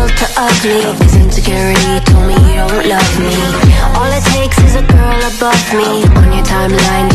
to ugly. His insecurity told me you don't love me. All it takes is a girl above me. On your timeline